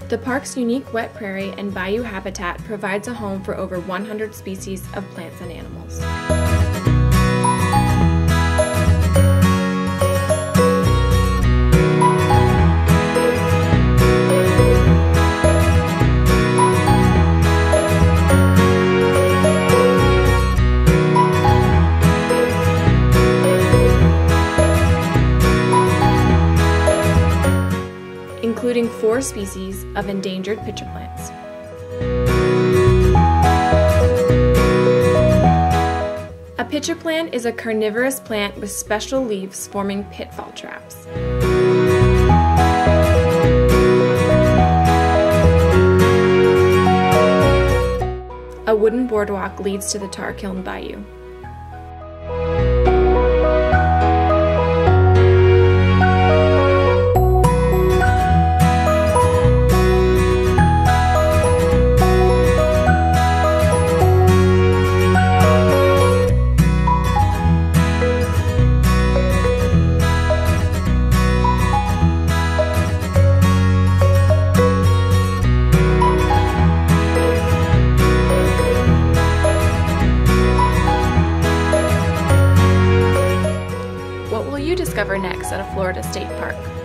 The park's unique wet prairie and bayou habitat provides a home for over 100 species of plants and animals. Including 4 species of endangered pitcher plants. A pitcher plant is a carnivorous plant with special leaves forming pitfall traps. A wooden boardwalk leads to the tar kiln bayou. What will you discover next at a Florida State Park?